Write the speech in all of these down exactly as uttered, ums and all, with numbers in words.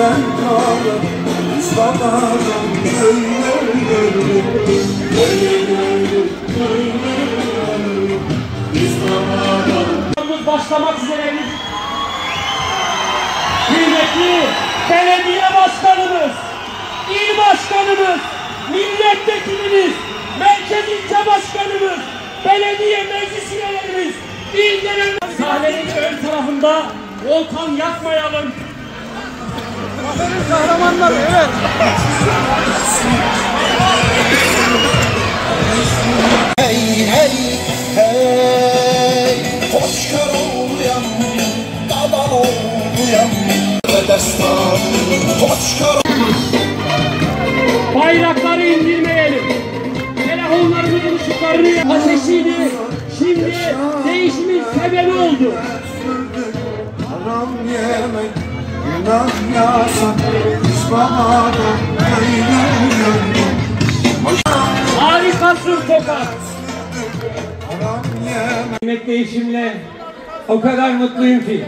sen kalın Mustafa'dan böyle gördüm böyle gördüm böyle gördüm Mustafa'dan başlamak üzere kıymetli belediye başkanımız, il başkanımız, milletvekilimiz, merkez ilçe başkanımız, belediye meclis üyelerimiz, il genel sahnenin ön tarafında volkan yakmayalım. Aferin kahramanlar, evet. Hey hey hey hoş kar oluyan dadan oluyan ve destan hoş kar Bayrakları indirmeyelim. Telefonlarımızın ışıklarını ateşiydi. Şimdi değişimin sebebi oldu. haram yemek günah yasak Mustafa'dan böyle gördüm Harikasın Tokat. haram yemek Hizmet değişimle o kadar mutluyum ki.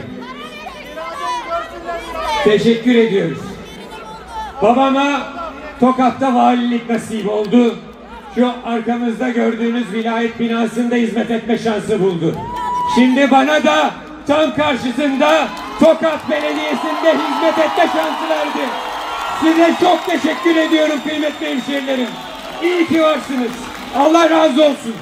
Teşekkür ediyoruz. Babama Tokat'ta valilik nasip oldu. Şu arkamızda gördüğünüz vilayet binasında hizmet etme şansı buldu. Şimdi bana da tam karşısında Tokat Belediyesi'nde hizmet etme şansı verdi. Size çok teşekkür ediyorum kıymetli hemşehrilerim. İyi ki varsınız. Allah razı olsun.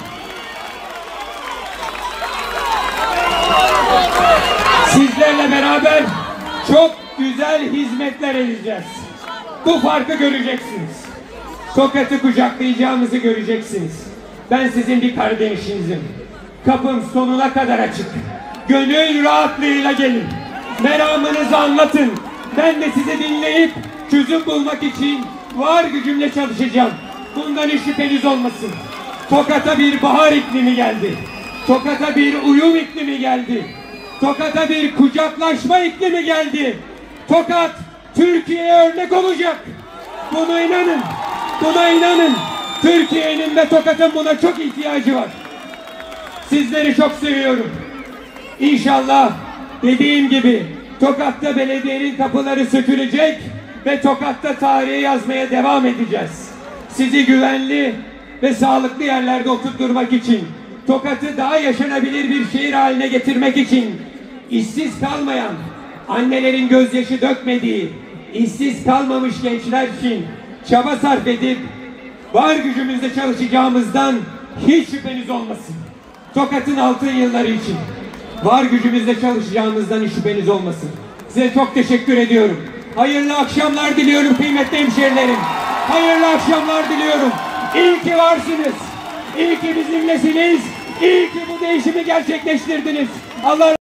Sizlerle beraber çok güzel hizmetler edeceğiz. Bu farkı göreceksiniz. Tokat'ı kucaklayacağımızı göreceksiniz. Ben sizin bir kardeşinizim. Kapım sonuna kadar açık. Gönül rahatlığıyla gelin. Meramınızı anlatın. Ben de sizi dinleyip çözüm bulmak için var gücümle çalışacağım. Bundan hiç şüpheniz olmasın. Tokat'a bir bahar iklimi geldi. Tokat'a bir uyum iklimi geldi. Tokat'a bir kucaklaşma iklimi geldi. Tokat Türkiye'ye örnek olacak. Buna inanın. Buna inanın. Türkiye'nin ve Tokat'ın buna çok ihtiyacı var. Sizleri çok seviyorum. İnşallah dediğim gibi Tokat'ta belediyenin kapıları sökülecek ve Tokat'ta tarihi yazmaya devam edeceğiz. Sizi güvenli ve sağlıklı yerlerde oturtturmak için, Tokat'ı daha yaşanabilir bir şehir haline getirmek için, işsiz kalmayan, annelerin gözyaşı dökmediği, işsiz kalmamış gençler için çaba sarf edip var gücümüzle çalışacağımızdan hiç şüpheniz olmasın. Tokat'ın altın yılları için var gücümüzle çalışacağımızdan hiç şüpheniz olmasın. Size çok teşekkür ediyorum. Hayırlı akşamlar diliyorum kıymetli hemşehrilerim. Hayırlı akşamlar diliyorum. İyi ki varsınız. İyi ki bizimlesiniz. İyi ki bu değişimi gerçekleştirdiniz. Allah